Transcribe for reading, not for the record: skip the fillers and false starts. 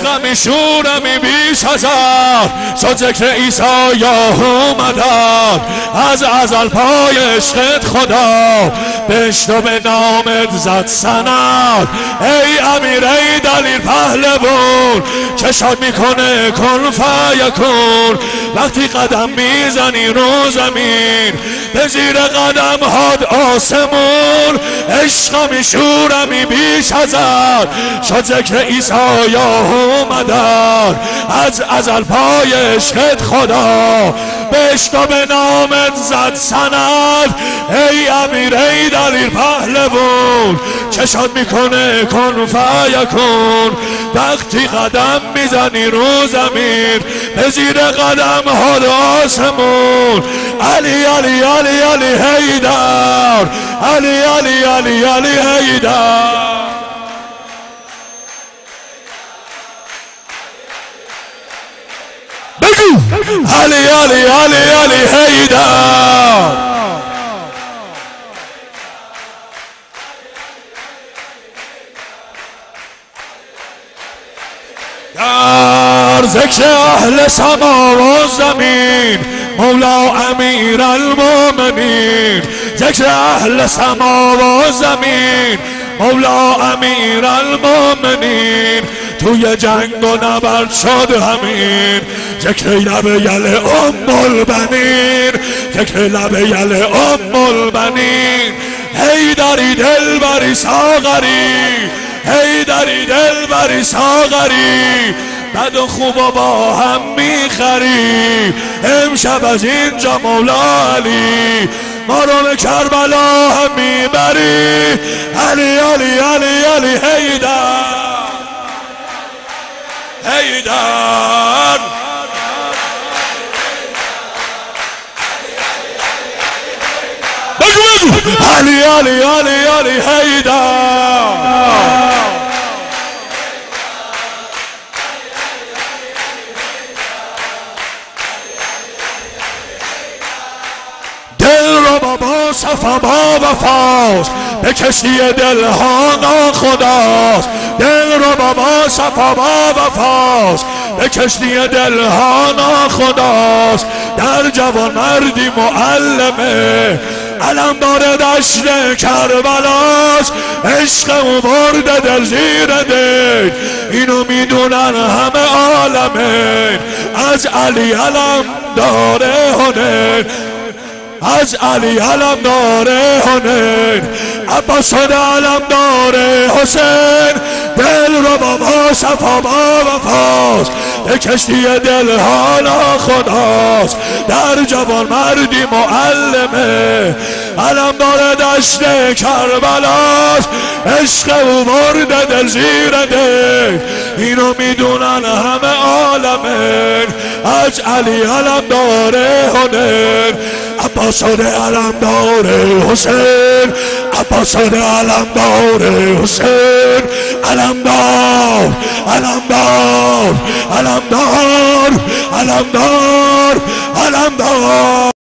عشقمی شورمی بیش هزار شد ذکر عیسی یا اومدن از ازل پای عشقت خدا بشت و به نامت زد سند ای امیر ای دلیل پهلوان چشات میکنه کن فیکون وقتی قدم میزنی رو زمین به زیر قدم هاد آسمون عشقمی شورمی بیش هزار شد ذکر عیسی یا اومدن از ازل پای عشقت خدا بشت و به نامت زد سند ای امیر ای دلیل پهلوان چشات میکنه کن فیکون وقتی قدم میزنی رو زمین به زیر قدم ها آسمون علی علی علی علی حیدر علی علی علی علی حیدر بگو علی علی علی علی حیدر در ذکر اهل سما و زمین مولا امیر المؤمنین ذکر اهل سما و زمین مولا امیر المؤمنین توی جنگ و نبرد شد همین ذکر لب یل ام البنین ذکر لب یل ام البنین حیدری دلبری ساغری حیدری دلبری ساغری بد و خوب و با هم میخری امشب از اینجا مولا علی ما رو به کربلا هم میبری علی علی علی علی حیدر حیدر بگو بگو علی علی علی علی حیدر صفا با وفاست به کشتی دلها ناخداست دل رو بابا صفا با وفاست به کشتی دلها ناخداست در جوان مردی معلمه علم داره دشت کربلاست عشق او برده دل زیر دل اینو میدونن همه عالمه از علی علم داره هنر از علی علم داره هنر عباس علم داره حسین دل رو بابا صفا با وفاست به کشتی دل حالا خداست در جوان مردی معلمه علم داره دشت کربلاست عشق او برده دل زیر دل اینو میدونن همه عالمه از علی علم داره هنر عباس علم داره حسین عباس علم داره حسین علم دار علم دار علم دار علم دار علم دار